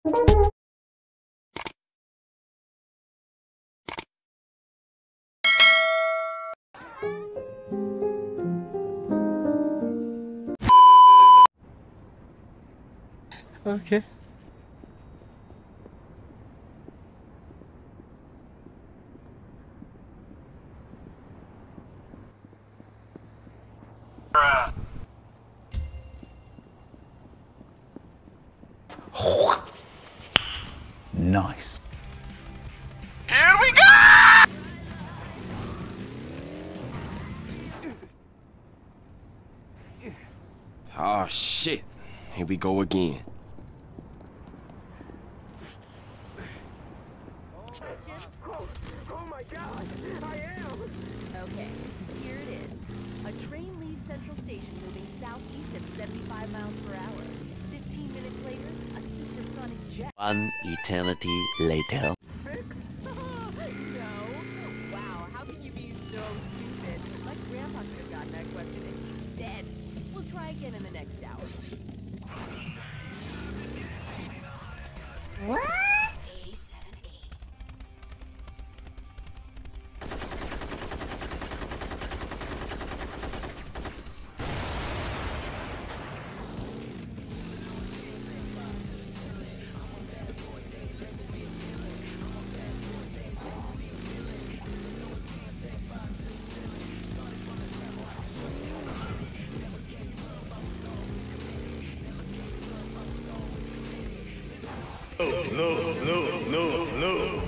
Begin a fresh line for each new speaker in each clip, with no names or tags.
Okay.
Nice.
Here we go! Oh shit. Here we go again.
Question?
Oh my god, I am!
Okay, here it is. A train leaves Central Station moving southeast at 75 miles per hour. 15 minutes later, a supersonic jet.
One eternity later.
No! Wow, how can you be so stupid? My grandpa could have gotten that question and he's dead. We'll try again in the next hour.
What?
No.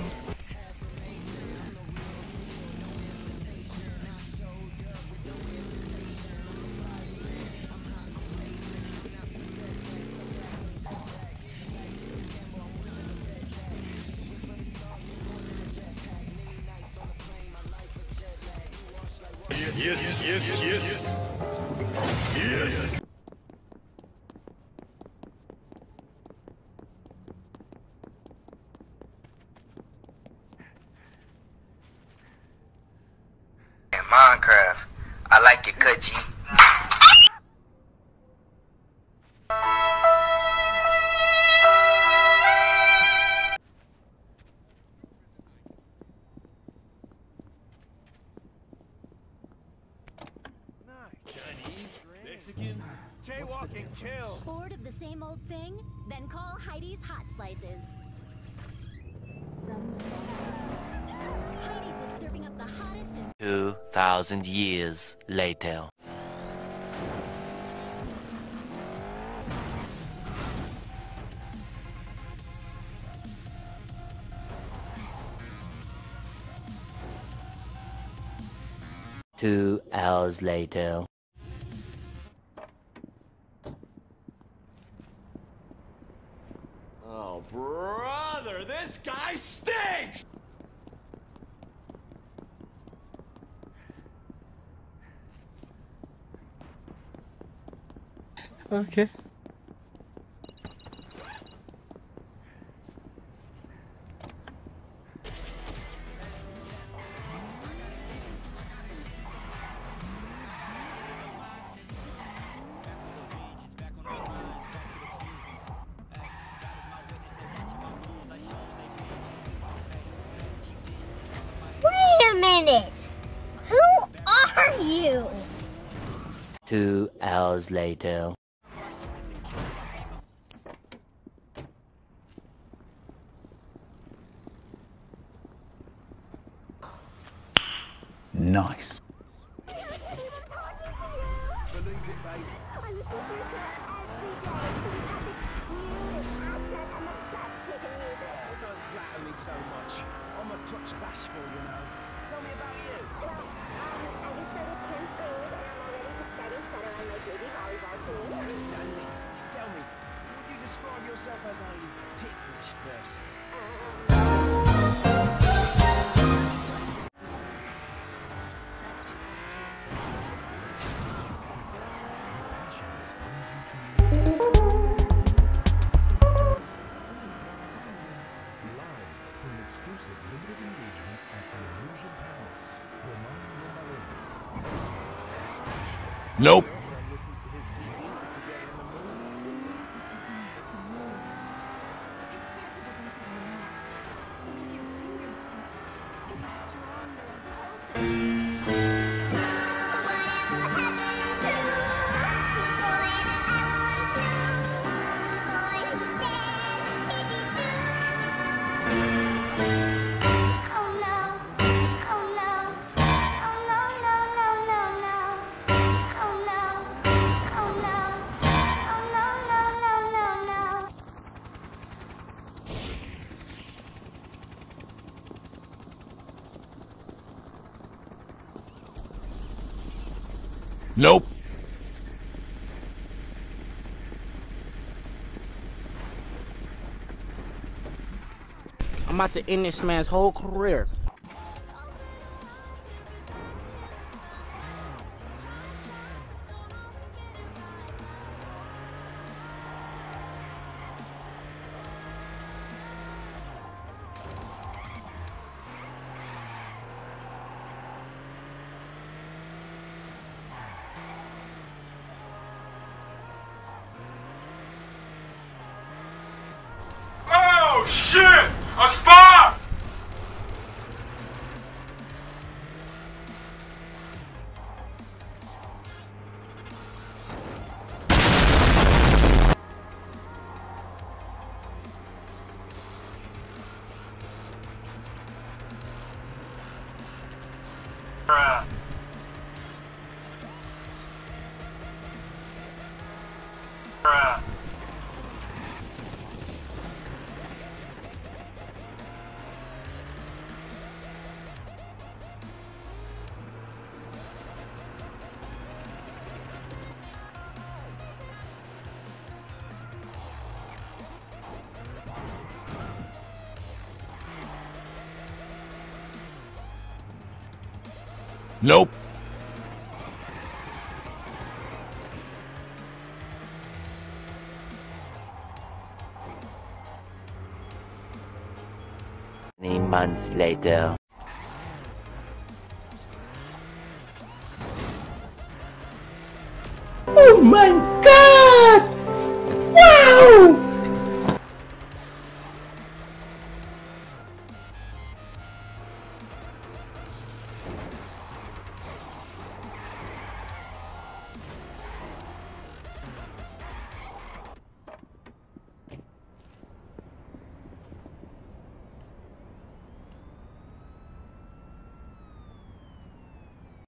Yes.
Minecraft. I like your cut, G.
Chinese, Mexican, jaywalking kill.
Bored of the same old thing? Then call Heidi's Hot Slices. Heidi's is serving up the hottest and
2,000 years later. Two hours later.
Oh, brother, this guy stinks!
Okay.
Wait a minute! Who are you?
2 hours later. Nice.
So much. I'm a touch bashful, you know. Tell me about you.
I just started 10th grade and I'm already the starting center on my JV volleyball team.
Stanley, tell me, would you describe yourself as a ticklish person?
Exclusive limited engagement at the Illusion Palace.
Nope.
The music just needs to move. It's
Nope.
I'm about to end this man's whole career.
Oh shit! A spy! Bruh. Bruh.
Nope.
Many months later.
Oh my God!